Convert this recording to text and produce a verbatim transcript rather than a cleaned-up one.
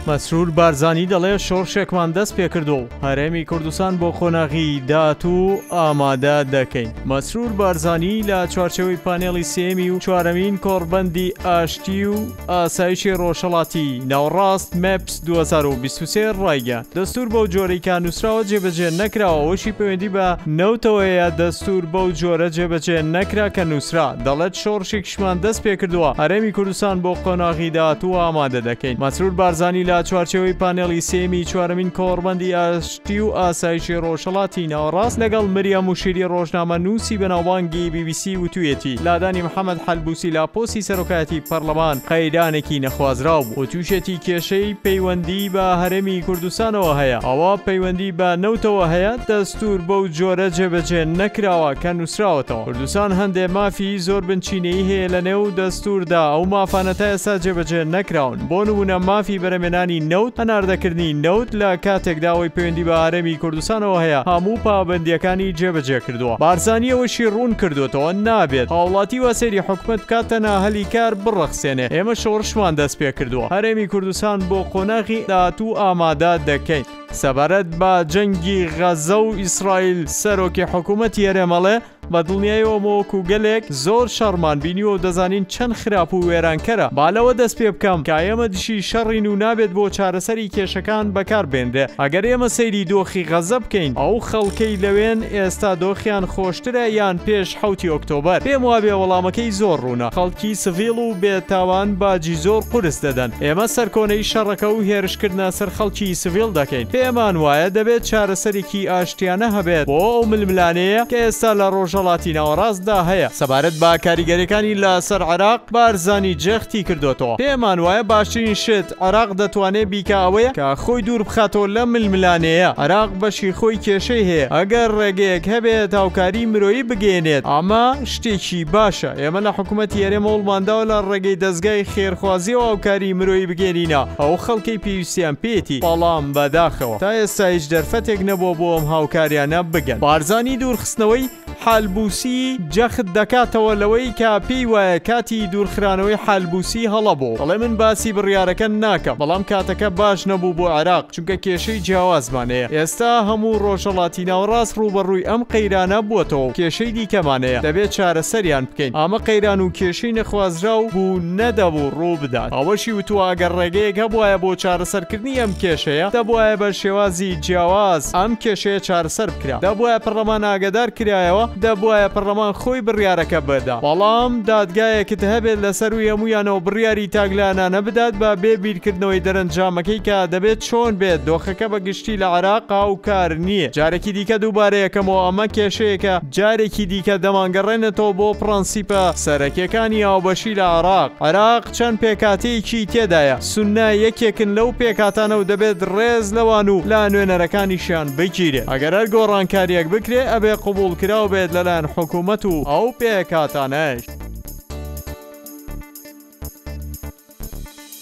مەسرور بارزانی دەڵێ شۆڕشێکمان دەست پێکردو و هەرێمی کوردستان بۆ خۆناغی داهاتوو ئامادە دەکەین. مەسرور بارزانی لە چوارچێوەی پانێڵی سێمی و چوارەمین کۆڕبەندی ئاشتی و ئاسایشی ڕۆژهەڵاتی ناوەڕاست مەپس دوو هەزار و بیست و سێ ڕایگەیاند. دەستور بەو جۆرەی کە نووسراوە جێبەجێ نەکراوە، ئەوەشی پەیوەندی بە نەوتەوەیە دەستور بەو جۆرە جێبەجێ نەکرا کە نووسرا. دەڵێت شۆڕشێکیشمان دەست پێکردووە، هەرێمی کوردستان بۆ خۆناغی داهاتوو ئامادە دەکەین. مەسرور بارزانی لە چوارچێوەی پانێڵی سێمی چوارەمین کۆڕبەندی ئاشتی و ئاسایشی ڕۆژهەڵاتی ناوەڕاست لەگەڵ مریەم موشیری ڕۆژنامە نووسی بەناوبانگی بی بی سی وتوویەتی لادانی محەممەد حەلبووسی لا پۆستی سەرۆکایەتی پەرلەمان قەیرانێکی نەخوازراو بوو و تووشێتی کێشەی پەیوەندی بە هەرێمی کوردستانەوە هەیە. ئەوە پەیوەندی بە نەوتەوە هەیە، دەستور بەو جۆرە جێبەجێ نەکراوە کە نووسراوەتەوە. کوردستان هەندێ مافی زۆر بنچینەی هەیە لە نێو دەستوردا، ئەو مافانە تا ئێستا جێبەجێ نەکراون. بۆ نمونە مافی بەرهەمهێنانی نەوت، هەناردەکردنی نەوت لە کاتێکداوەی پەیوەندی بە هەرێمی کوردستانەوە هەیە هەموو پابەندیەکانی جێبەجێ کردووە. بارزانی ئەوەشی ڕوون کردوێتەوە نابێت هاوڵاتی وەسەری حکومت کاتە ناهەلی کار بڕەخسێنێ. ئێمە شۆڕشمان دەست پێ کردووە، هەرێمی کوردستان بۆ خۆناغی داهاتوو ئامادە دەکەین. سەبارەت بە جەنگی غەزە و ئیسرائیل سەرۆکی حکوومەتی هەرێمەڵێ بە دڵنیاییەوەمەوەکو گەلێک زۆر شەڕمان بینیوە و دەزانین چەند خراپ و وێرانکەرە. بالەوە دەست پێ بکەم کە ئێمە دشی شەڕین و نابێت بۆ چارەسەری کێشەکان بەکار بێنرێ. ئەگەر ئێمە سەیری دۆخی غەزە بکەین، ئەو خەڵکەی لەوێن ئێستا دۆخیان خۆشترە یان پێش حوتی ئۆکتۆبەر؟ پێم وابێ وەڵامەکەی زۆر ڕوونە. خەڵکی سڤیڵ و بێتاوان باجی زۆر قورس دەدەن. ئێمە سەرکۆنەی شەڕەکە و هێرشکردنە سەر خەڵکی سڤیڵ دەکەین. پێمان وایە دەبێت چارەسەرێکی ئاشتیانە هەبێت بۆ ئەو ململانەیە کە ئێستا لە ڕۆژهەڵاتی ناوەڕاستدا هەیە. سەبارەت بە کاریگەریەکانی لەسەر عێراق بارزانی جەختی کردوێتەوە. پێمان وایە باشترین شت عێراق دەتوانێت بیکە ئەوەیە کە خۆی دوور بخاتەوە لە ململانەیە. عێراق بەشی خۆی کێشەی هەیە، ئەگەر ڕێگەیەک هەبێت هاوکاری مرۆیی بگەێنێت ئەمە شتێکی باشە. ئێمە لە حکوومەتی هەرێمە وڵمانداوە لە ڕێگەی دەستگای خێرخوازی و هاوکاری مرۆیی بگەێنینە. ئەو خەڵکەی پێویستیان پێێتی، بەڵام بەداخەوە تا ئێستا هیچ دەرفەتێک نەبووە بۆ ئەم هاوکاریانە بگەن. بارزانی دوورخستنەوەی حەلبووسی جەخت دەکاتەوە لەوەی کە پێی وایە کاتی دوورخرانەوەی حەلبووسی هەڵەبوو. دەڵێ من باسی بڕیارەکە ناکەم، بەڵام کاتەکە باش نەبوو بۆ عێراق چونکە کێشەی جیاوازمانەیە. ئێستا هەموو ڕۆژهەڵاتی ناوەڕاست ڕوبەڕووی ئەم قەیرانە بووەتەوە و کێشەی دیکەمانەیە، دەبێت چارەسەریان بکەین. ئەمە قەیران و کێشەی نەخوازراو بوو نەدەبوو ڕوو بدات. ئەوەشی وتووە ئەگەر ڕێگەیەک هەبوایە بۆ چارەسەرکردنی ئەم کێشەیە، دەبوایە بە شێوازی جیاواز ئەم کێشەیە چارەسەر بکرا. دەبوایە پەرلەمان ئاگادار کرایەوە، دەبوایە پەرلەمان خۆی بڕیارەکە بەدا. بەڵام دادگایەکت هەبێت لەسەر و هەمویانەوە بڕیاری تاگلانانە بدات بە بێ بیرکردنەوەی دەرەنجامەکەی کە دەبێت چۆن بێت دۆخەکە بە گشتی لە عێراق هاوکار نییە. جارێکی دیکە دووبارەیەکەمەوە ئەمە کێشەیەکە جارێکی دیکە دەمانگەڕێنێتەوە بۆ پرەنسیپە سەرەکیەکانی هاوبەشی لە عێراق. عێراق چەند پێکاتەیەکی تێدایە، سوننا یەکێکن لەو پێکاتانە و دەبێت ڕێز لەوان و لا نوێنەرەکانیشیان بگیرێت. ئەگەر هەر گۆڕانکاریەک بکرێ ئەبێ قبول کراو بێت لەلایەن حکوومەت و ئەو پێکاتانەش.